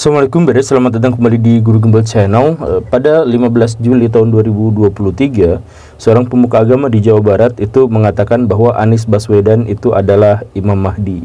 Assalamualaikum Bede, selamat datang kembali di Guru Gembel Channel. Pada 15 Juli tahun 2023, seorang pemuka agama di Jawa Barat itu mengatakan bahwa Anies Baswedan itu adalah Imam Mahdi.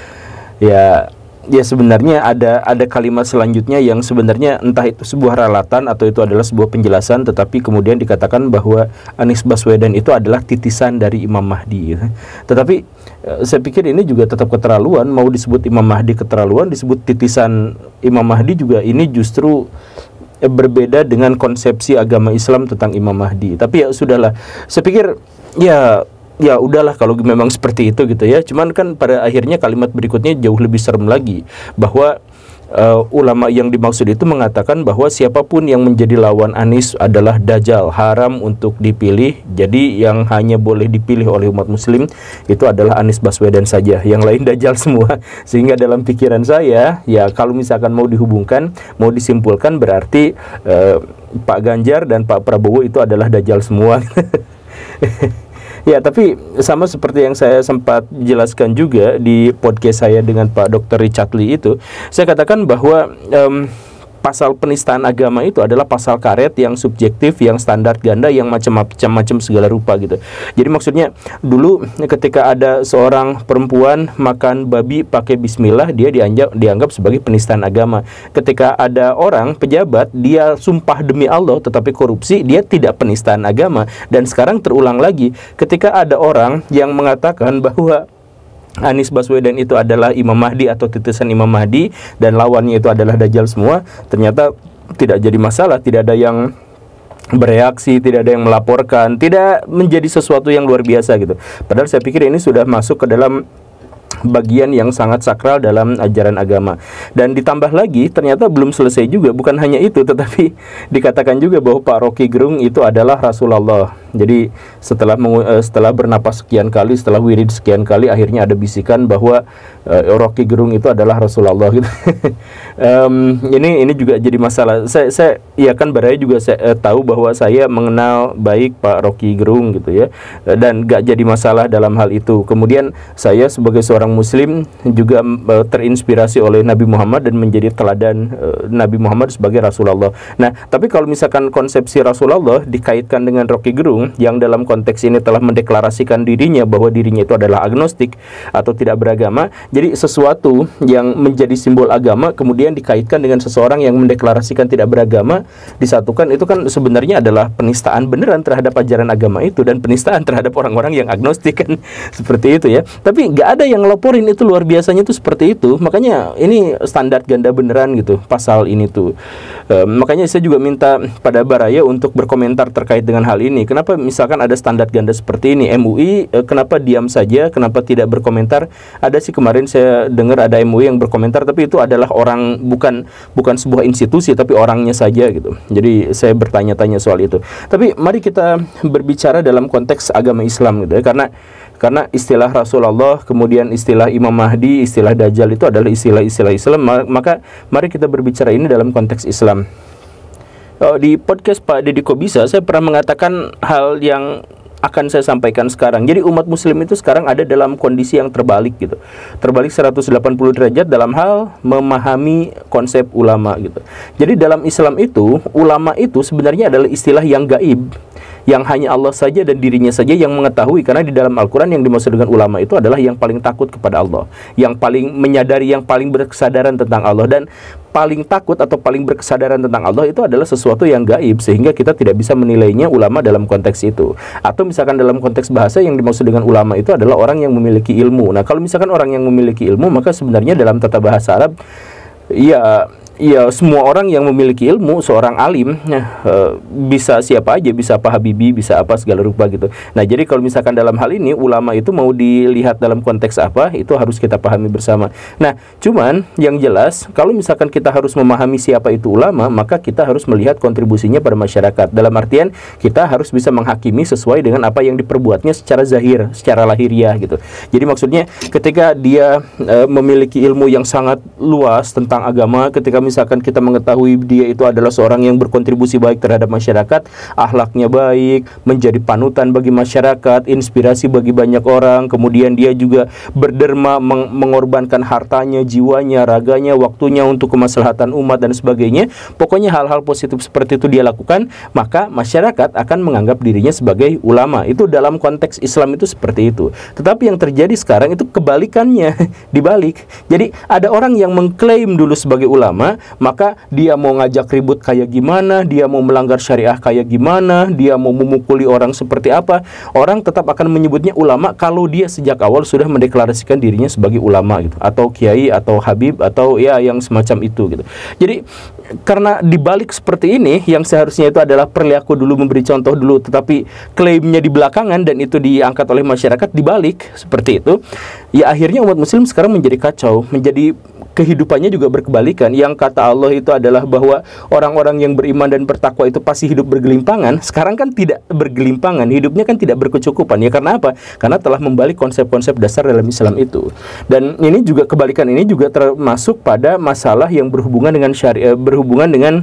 Ya sebenarnya ada kalimat selanjutnya yang sebenarnya entah itu sebuah ralatan atau itu adalah sebuah penjelasan, tetapi kemudian dikatakan bahwa Anies Baswedan itu adalah titisan dari Imam Mahdi. Tetapi saya pikir ini juga tetap keterlaluan. Mau disebut Imam Mahdi keterlaluan, disebut titisan Imam Mahdi juga ini justru berbeda dengan konsepsi agama Islam tentang Imam Mahdi. Tapi ya sudahlah, saya pikir ya udahlah kalau memang seperti itu gitu ya. Cuman kan pada akhirnya kalimat berikutnya jauh lebih serem lagi, bahwa ulama yang dimaksud itu mengatakan bahwa siapapun yang menjadi lawan Anies adalah dajjal, haram untuk dipilih. Jadi yang hanya boleh dipilih oleh umat muslim itu adalah Anies Baswedan saja, yang lain dajjal semua. Sehingga dalam pikiran saya, ya kalau misalkan mau dihubungkan, mau disimpulkan, berarti Pak Ganjar dan Pak Prabowo itu adalah dajjal semua. Ya, tapi sama seperti yang saya sempat jelaskan juga di podcast saya dengan Pak Dr. Richard Lee itu, saya katakan bahwa pasal penistaan agama itu adalah pasal karet yang subjektif, yang standar ganda, yang macam-macam segala rupa gitu. Jadi maksudnya dulu ketika ada seorang perempuan makan babi pakai bismillah, dia dianggap sebagai penistaan agama. Ketika ada orang pejabat, dia sumpah demi Allah tetapi korupsi, dia tidak penistaan agama. Dan sekarang terulang lagi ketika ada orang yang mengatakan bahwa Anies Baswedan itu adalah Imam Mahdi atau titisan Imam Mahdi dan lawannya itu adalah dajjal semua, ternyata tidak jadi masalah, tidak ada yang bereaksi, tidak ada yang melaporkan, tidak menjadi sesuatu yang luar biasa gitu. Padahal saya pikir ini sudah masuk ke dalam bagian yang sangat sakral dalam ajaran agama. Dan ditambah lagi ternyata belum selesai juga, bukan hanya itu, tetapi dikatakan juga bahwa Pak Rocky Gerung itu adalah Rasulullah. Jadi setelah bernapas sekian kali, setelah wirid sekian kali, akhirnya ada bisikan bahwa Rocky Gerung itu adalah Rasulullah gitu. Ini juga jadi masalah. Saya ya kan baraya juga saya tahu bahwa saya mengenal baik Pak Rocky Gerung gitu ya, dan gak jadi masalah dalam hal itu. Kemudian saya sebagai seorang muslim juga terinspirasi oleh Nabi Muhammad dan menjadi teladan Nabi Muhammad sebagai Rasulullah. Nah, tapi kalau misalkan konsepsi Rasulullah dikaitkan dengan Rocky Gerung yang dalam konteks ini telah mendeklarasikan dirinya bahwa dirinya itu adalah agnostik atau tidak beragama, jadi sesuatu yang menjadi simbol agama kemudian dikaitkan dengan seseorang yang mendeklarasikan tidak beragama, disatukan, itu kan sebenarnya adalah penistaan beneran terhadap ajaran agama itu dan penistaan terhadap orang-orang yang agnostik kan. Seperti itu ya. Tapi nggak ada yang ngeloporin, itu luar biasanya tuh seperti itu. Makanya ini standar ganda beneran gitu pasal ini tuh. Makanya saya juga minta pada Baraya untuk berkomentar terkait dengan hal ini. Kenapa misalkan ada standar ganda seperti ini? MUI kenapa diam saja? Kenapa tidak berkomentar? Ada sih kemarin saya dengar ada MUI yang berkomentar, tapi itu adalah orang, bukan sebuah institusi, tapi orangnya saja gitu. Jadi saya bertanya-tanya soal itu. Tapi mari kita berbicara dalam konteks agama Islam gitu ya, karena istilah Rasulullah, kemudian istilah Imam Mahdi, istilah Dajjal itu adalah istilah-istilah Islam. Maka mari kita berbicara ini dalam konteks Islam. Di podcast Pak Deddy Kobisa saya pernah mengatakan hal yang akan saya sampaikan sekarang. Jadi umat muslim itu sekarang ada dalam kondisi yang terbalik gitu. Terbalik 180 derajat dalam hal memahami konsep ulama gitu. Jadi dalam Islam itu, ulama itu sebenarnya adalah istilah yang gaib, yang hanya Allah saja dan dirinya saja yang mengetahui. Karena di dalam Al-Quran yang dimaksud dengan ulama itu adalah yang paling takut kepada Allah, yang paling menyadari, yang paling berkesadaran tentang Allah. Dan paling takut atau paling berkesadaran tentang Allah itu adalah sesuatu yang gaib, sehingga kita tidak bisa menilainya ulama dalam konteks itu. Atau misalkan dalam konteks bahasa yang dimaksud dengan ulama itu adalah orang yang memiliki ilmu. Nah, kalau misalkan orang yang memiliki ilmu, maka sebenarnya dalam tata bahasa Arab, ya semua orang yang memiliki ilmu, seorang alim, bisa siapa aja, bisa Pak Habibie, bisa apa segala rupa gitu. Nah, jadi kalau misalkan dalam hal ini ulama itu mau dilihat dalam konteks apa, itu harus kita pahami bersama. Nah, cuman yang jelas kalau misalkan kita harus memahami siapa itu ulama, maka kita harus melihat kontribusinya pada masyarakat. Dalam artian kita harus bisa menghakimi sesuai dengan apa yang diperbuatnya secara zahir, secara lahiriah gitu. Jadi maksudnya ketika dia memiliki ilmu yang sangat luas tentang agama, ketika misalkan kita mengetahui dia itu adalah seorang yang berkontribusi baik terhadap masyarakat, akhlaknya baik, menjadi panutan bagi masyarakat, inspirasi bagi banyak orang, kemudian dia juga berderma mengorbankan hartanya, jiwanya, raganya, waktunya untuk kemaslahatan umat dan sebagainya. Pokoknya hal-hal positif seperti itu dia lakukan, maka masyarakat akan menganggap dirinya sebagai ulama. Itu dalam konteks Islam itu seperti itu. Tetapi yang terjadi sekarang itu kebalikannya, dibalik. Jadi ada orang yang mengklaim dulu sebagai ulama, maka dia mau ngajak ribut kayak gimana, dia mau melanggar syariah kayak gimana, dia mau memukuli orang seperti apa, orang tetap akan menyebutnya ulama kalau dia sejak awal sudah mendeklarasikan dirinya sebagai ulama gitu, atau kiai, atau habib, atau ya yang semacam itu gitu. Jadi karena dibalik seperti ini, yang seharusnya itu adalah perilaku dulu, memberi contoh dulu, tetapi klaimnya di belakangan dan itu diangkat oleh masyarakat, dibalik seperti itu, ya akhirnya umat muslim sekarang menjadi kacau, menjadi kehidupannya juga berkebalikan. Yang kata Allah itu adalah bahwa orang-orang yang beriman dan bertakwa itu pasti hidup bergelimpangan, sekarang kan tidak bergelimpangan, hidupnya kan tidak berkecukupan. Ya karena apa? Karena telah membalik konsep-konsep dasar dalam Islam itu. Dan ini juga, kebalikan ini juga termasuk pada masalah yang berhubungan dengan syariah, berhubungan dengan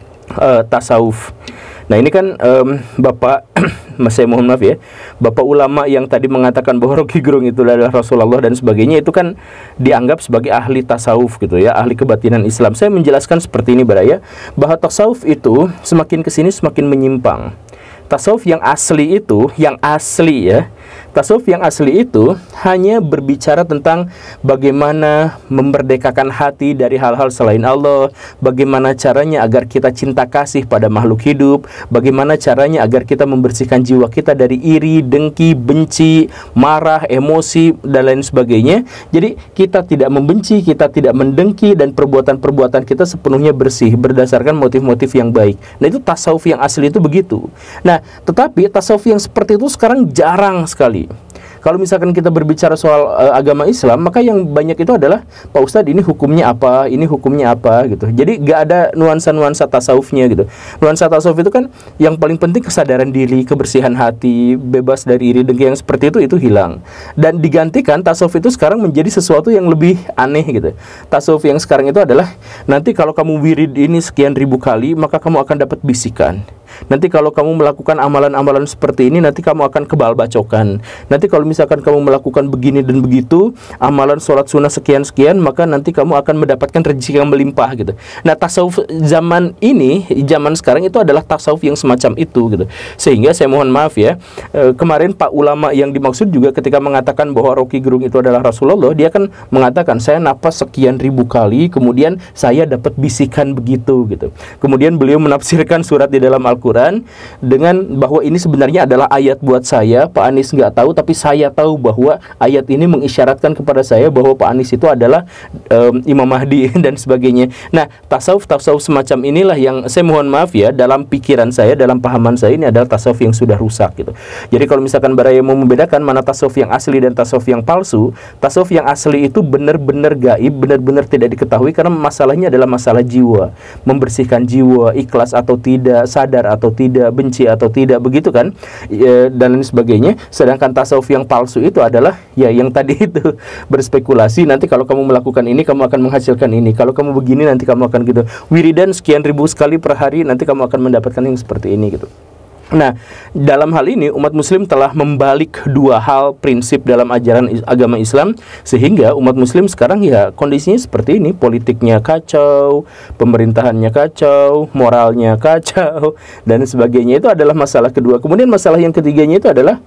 tasawuf. Nah ini kan Bapak saya mohon maaf ya, Bapak ulama yang tadi mengatakan bahwa Rocky Gerung itu adalah Rasulullah dan sebagainya, itu kan dianggap sebagai ahli tasawuf gitu ya, ahli kebatinan Islam. Saya menjelaskan seperti ini Baraya, bahwa tasawuf itu semakin kesini semakin menyimpang. Tasawuf yang asli itu, yang asli ya, tasawuf yang asli itu hanya berbicara tentang bagaimana memerdekakan hati dari hal-hal selain Allah, bagaimana caranya agar kita cinta kasih pada makhluk hidup, bagaimana caranya agar kita membersihkan jiwa kita dari iri, dengki, benci, marah, emosi, dan lain sebagainya. Jadi kita tidak membenci, kita tidak mendengki, dan perbuatan-perbuatan kita sepenuhnya bersih berdasarkan motif-motif yang baik. Nah itu tasawuf yang asli itu begitu. Nah tetapi tasawuf yang seperti itu sekarang jarang sekali. Kalau misalkan kita berbicara soal agama Islam, maka yang banyak itu adalah, Pak Ustadz ini hukumnya apa, ini hukumnya apa gitu. Jadi gak ada nuansa-nuansa tasawufnya gitu. Nuansa tasawuf itu kan yang paling penting kesadaran diri, kebersihan hati, bebas dari iri dengki, yang seperti itu hilang. Dan digantikan tasawuf itu sekarang menjadi sesuatu yang lebih aneh gitu. Tasawuf yang sekarang itu adalah, nanti kalau kamu wirid ini sekian ribu kali, maka kamu akan dapat bisikan. Nanti kalau kamu melakukan amalan-amalan seperti ini, nanti kamu akan kebal bacokan. Nanti kalau misalkan kamu melakukan begini dan begitu, amalan sholat sunnah sekian-sekian, maka nanti kamu akan mendapatkan rezeki yang melimpah gitu. Nah tasawuf zaman ini, zaman sekarang itu adalah tasawuf yang semacam itu gitu. Sehingga saya mohon maaf ya, kemarin Pak ulama yang dimaksud juga ketika mengatakan bahwa Rocky Gerung itu adalah Rasulullah, dia kan mengatakan saya napas sekian ribu kali, kemudian saya dapat bisikan begitu gitu. Kemudian beliau menafsirkan surat di dalam Al-Quran dengan bahwa ini sebenarnya adalah ayat buat saya. Pak Anies nggak tahu, tapi saya tahu bahwa ayat ini mengisyaratkan kepada saya bahwa Pak Anies itu adalah Imam Mahdi dan sebagainya. Nah tasawuf semacam inilah yang saya mohon maaf ya, dalam pikiran saya, dalam pahaman saya, ini adalah tasawuf yang sudah rusak gitu. Jadi kalau misalkan Baraya mau membedakan mana tasawuf yang asli dan tasawuf yang palsu, tasawuf yang asli itu benar-benar gaib, benar-benar tidak diketahui, karena masalahnya adalah masalah jiwa, membersihkan jiwa, ikhlas atau tidak, sadar atau tidak, benci atau tidak, begitu kan, dan lain sebagainya. Sedangkan tasawuf yang palsu itu adalah ya yang tadi itu, berspekulasi, nanti kalau kamu melakukan ini kamu akan menghasilkan ini, kalau kamu begini nanti kamu akan gitu, wiridan sekian ribu sekali per hari, nanti kamu akan mendapatkan yang seperti ini gitu. Nah, dalam hal ini umat muslim telah membalik dua hal prinsip dalam ajaran agama Islam, sehingga umat muslim sekarang ya kondisinya seperti ini, politiknya kacau, pemerintahannya kacau, moralnya kacau, dan sebagainya. Itu adalah masalah kedua. Kemudian masalah yang ketiganya itu adalah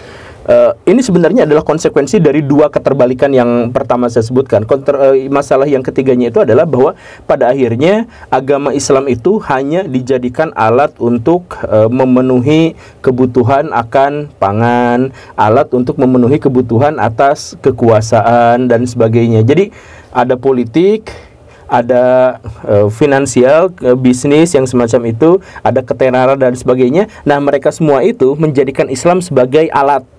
ini sebenarnya adalah konsekuensi dari dua keterbalikan yang pertama saya sebutkan. Masalah yang ketiganya itu adalah bahwa pada akhirnya agama Islam itu hanya dijadikan alat untuk memenuhi kebutuhan akan pangan, alat untuk memenuhi kebutuhan atas kekuasaan dan sebagainya. Jadi ada politik, ada finansial, bisnis yang semacam itu, ada ketenaran dan sebagainya. Nah mereka semua itu menjadikan Islam sebagai alat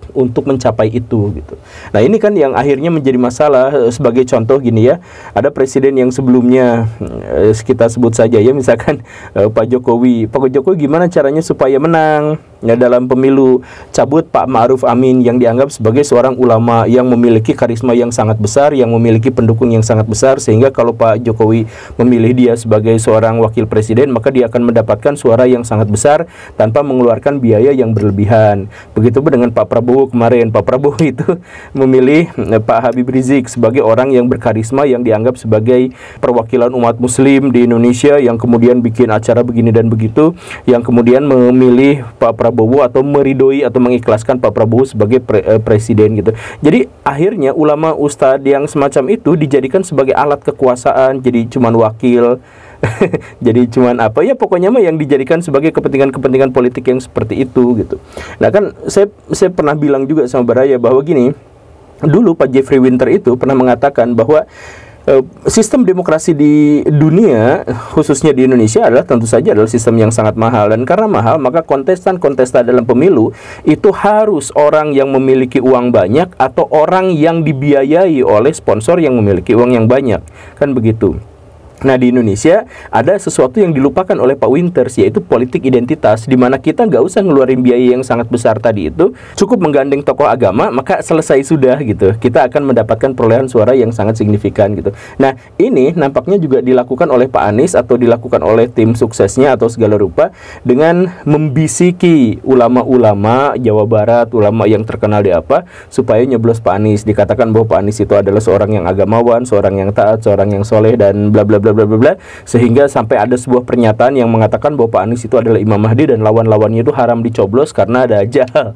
untuk mencapai itu gitu. Nah, ini kan yang akhirnya menjadi masalah. Sebagai contoh gini ya, ada presiden yang sebelumnya kita sebut saja ya, misalkan Pak Jokowi gimana caranya supaya menang ya dalam pemilu, cabut Pak Ma'ruf Amin yang dianggap sebagai seorang ulama yang memiliki karisma yang sangat besar, yang memiliki pendukung yang sangat besar, sehingga kalau Pak Jokowi memilih dia sebagai seorang wakil presiden, maka dia akan mendapatkan suara yang sangat besar tanpa mengeluarkan biaya yang berlebihan. Begitu pun dengan Pak Prabowo kemarin. Pak Prabowo itu memilih Pak Habib Rizik sebagai orang yang berkarisma, yang dianggap sebagai perwakilan umat muslim di Indonesia, yang kemudian bikin acara begini dan begitu, yang kemudian memilih Pak Prabowo atau meridoi atau mengikhlaskan Pak Prabowo sebagai presiden gitu. Jadi akhirnya ulama ustadz yang semacam itu dijadikan sebagai alat kekuasaan, jadi cuman wakil. Jadi cuman apa ya, pokoknya mah yang dijadikan sebagai kepentingan-kepentingan politik yang seperti itu gitu. Nah kan saya pernah bilang juga sama Baraya bahwa gini, dulu Pak Jeffrey Winter itu pernah mengatakan bahwa sistem demokrasi di dunia, khususnya di Indonesia, adalah tentu saja adalah sistem yang sangat mahal. Dan karena mahal, maka kontestan-kontestan dalam pemilu itu harus orang yang memiliki uang banyak atau orang yang dibiayai oleh sponsor yang memiliki uang yang banyak. Kan begitu. Nah, di Indonesia ada sesuatu yang dilupakan oleh Pak Winters, yaitu politik identitas, di mana kita nggak usah ngeluarin biaya yang sangat besar tadi itu, cukup menggandeng tokoh agama, maka selesai sudah gitu. Kita akan mendapatkan perolehan suara yang sangat signifikan gitu. Nah, ini nampaknya juga dilakukan oleh Pak Anies atau dilakukan oleh tim suksesnya atau segala rupa dengan membisiki ulama-ulama Jawa Barat, ulama yang terkenal di apa, supaya nyeblos Pak Anies. Dikatakan bahwa Pak Anies itu adalah seorang yang agamawan, seorang yang taat, seorang yang soleh, dan bla bla bla bla bla, sehingga sampai ada sebuah pernyataan yang mengatakan bahwa Pak Anies itu adalah Imam Mahdi dan lawan-lawannya itu haram dicoblos karena ada Dajjal.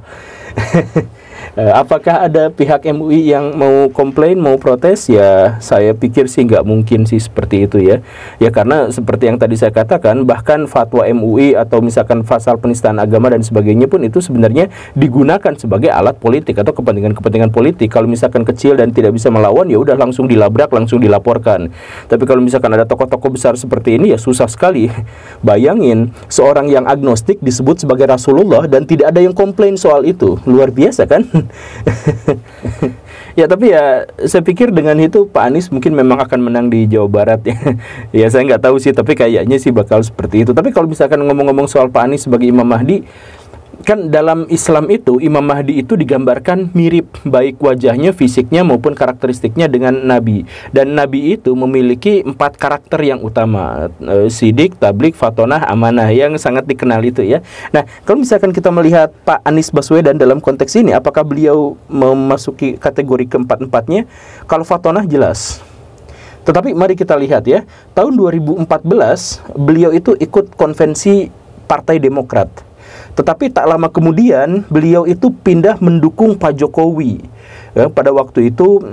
Apakah ada pihak MUI yang mau komplain, mau protes? Ya, saya pikir sih nggak mungkin sih seperti itu ya. Ya karena seperti yang tadi saya katakan, bahkan fatwa MUI atau misalkan pasal penistaan agama dan sebagainya pun itu sebenarnya digunakan sebagai alat politik atau kepentingan-kepentingan politik. Kalau misalkan kecil dan tidak bisa melawan, ya udah langsung dilabrak, langsung dilaporkan. Tapi kalau misalkan ada tokoh-tokoh besar seperti ini, ya susah sekali. Bayangin, seorang yang agnostik disebut sebagai Rasulullah dan tidak ada yang komplain soal itu. Luar biasa kan? Ya, tapi ya saya pikir dengan itu Pak Anies mungkin memang akan menang di Jawa Barat ya. Ya saya nggak tahu sih, tapi kayaknya sih bakal seperti itu. Tapi kalau misalkan ngomong-ngomong soal Pak Anies sebagai Imam Mahdi, kan dalam Islam itu Imam Mahdi itu digambarkan mirip baik wajahnya, fisiknya maupun karakteristiknya dengan Nabi. Dan Nabi itu memiliki 4 karakter yang utama, Sidik, Tablik, Fatonah, Amanah, yang sangat dikenal itu ya. Nah, kalau misalkan kita melihat Pak Anies Baswedan dalam konteks ini, apakah beliau memasuki kategori keempat-empatnya? Kalau Fatonah jelas. Tetapi mari kita lihat ya, tahun 2014 beliau itu ikut konvensi Partai Demokrat. Tetapi tak lama kemudian beliau itu pindah mendukung Pak Jokowi. Pada waktu itu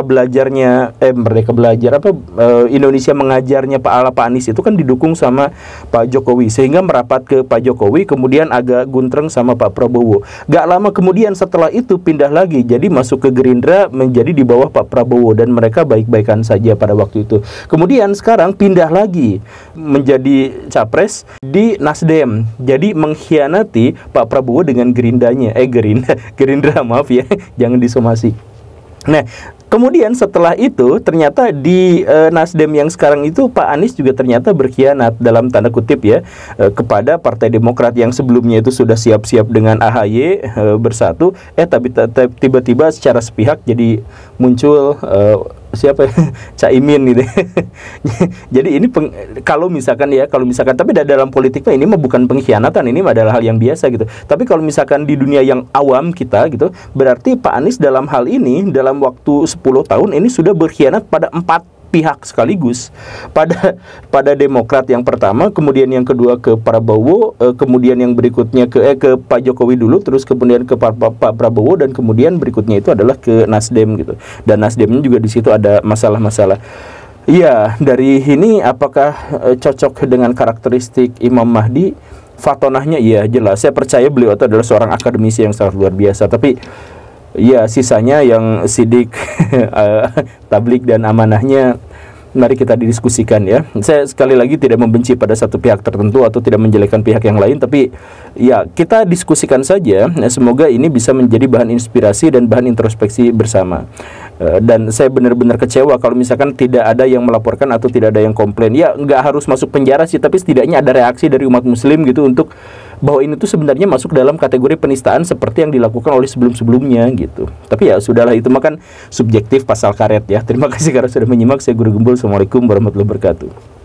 Indonesia Mengajarnya Pak Anies itu kan didukung sama Pak Jokowi, sehingga merapat ke Pak Jokowi, kemudian agak guntreng sama Pak Prabowo. Gak lama kemudian setelah itu pindah lagi, jadi masuk ke Gerindra, menjadi di bawah Pak Prabowo, dan mereka baik-baikan saja pada waktu itu. Kemudian sekarang pindah lagi menjadi capres di Nasdem, jadi mengkhianati Pak Prabowo dengan Gerindra maaf ya, jangan disomasi. Nah, kemudian setelah itu ternyata di Nasdem yang sekarang itu Pak Anies juga ternyata berkhianat dalam tanda kutip ya, kepada Partai Demokrat yang sebelumnya itu sudah siap-siap dengan AHY bersatu, tapi tiba-tiba secara sepihak jadi muncul siapa ya? Caimin gitu. Jadi ini kalau misalkan tapi dalam politiknya ini mah bukan pengkhianatan, ini adalah hal yang biasa gitu. Tapi kalau misalkan di dunia yang awam kita gitu, berarti Pak Anies dalam hal ini dalam waktu 10 tahun ini sudah berkhianat pada 4 pihak sekaligus. Pada Demokrat yang pertama, kemudian yang kedua ke Prabowo, kemudian yang berikutnya ke Pak Jokowi dulu, terus kemudian ke Pak Prabowo, dan kemudian berikutnya itu adalah ke Nasdem gitu. Dan Nasdemnya juga di situ ada masalah-masalah. Iya, dari ini apakah cocok dengan karakteristik Imam Mahdi? Fatonahnya iya jelas. Saya percaya beliau itu adalah seorang akademisi yang sangat luar biasa, tapi ya sisanya yang Sidik, Tablik dan Amanahnya Mari kita didiskusikan ya. Saya sekali lagi tidak membenci pada satu pihak tertentu atau tidak menjelekkan pihak yang lain, tapi ya kita diskusikan saja. Semoga ini bisa menjadi bahan inspirasi dan bahan introspeksi bersama. Dan saya benar-benar kecewa kalau misalkan tidak ada yang melaporkan atau tidak ada yang komplain. Ya nggak harus masuk penjara sih, tapi setidaknya ada reaksi dari umat muslim gitu untuk bahwa ini tuh sebenarnya masuk dalam kategori penistaan seperti yang dilakukan oleh sebelum-sebelumnya gitu. Tapi ya sudahlah, itu mah kan subjektif pasal karet ya. Terima kasih karena sudah menyimak. Saya Guru Gembul. Assalamualaikum warahmatullahi wabarakatuh.